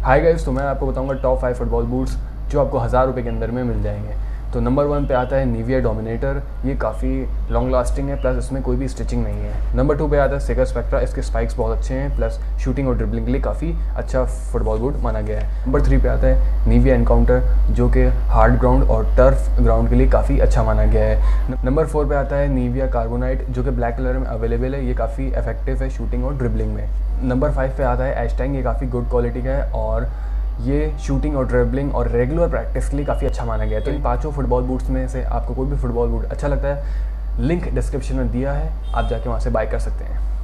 Hi guys, तो मैं आपको बताऊंगा टॉप 5 फुटबॉल बूट्स जो आपको 1000 रुपये के अंदर में मिल जाएंगे। तो नंबर 1 पे आता है निविया डोमिनेटर। ये काफ़ी लॉन्ग लास्टिंग है, प्लस इसमें कोई भी स्टिचिंग नहीं है। नंबर 2 पे आता है सेगा स्पेक्ट्रा। इसके स्पाइक्स बहुत अच्छे हैं, प्लस शूटिंग और ड्रिबलिंग के लिए काफ़ी अच्छा फुटबॉल बूट माना गया है। नंबर 3 पे आता है निविया एनकाउंटर, जो कि हार्ड ग्राउंड और टर्फ ग्राउंड के लिए काफ़ी अच्छा माना गया है। नंबर 4 पे आता है निविया कार्बोनाइट, जो कि ब्लैक कलर में अवेलेबल है। ये काफ़ी इफेक्टिव है शूटिंग और ड्रिबलिंग में। नंबर 5 पे आता है एस्टैंग। ये काफ़ी गुड क्वालिटी का है और ये शूटिंग और ड्रिबलिंग और रेगुलर प्रैक्टिस के लिए काफ़ी अच्छा माना गया है। तो इन 5 फुटबॉल बूट्स में से आपको कोई भी फुटबॉल बूट अच्छा लगता है, लिंक डिस्क्रिप्शन में दिया है, आप जाके वहाँ से बाय कर सकते हैं।